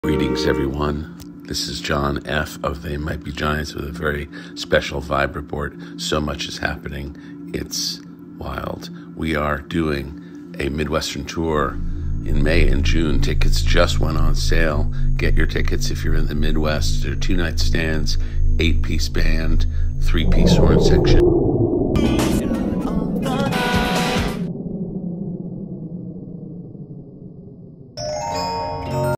Greetings, everyone. This is John F. of They Might Be Giants with a very special Vibe report. So much is happening. It's wild. We are doing a Midwestern tour in May and June. Tickets just went on sale. Get your tickets if you're in the Midwest. There are 2-night stands, 8-piece band, 3-piece horn section.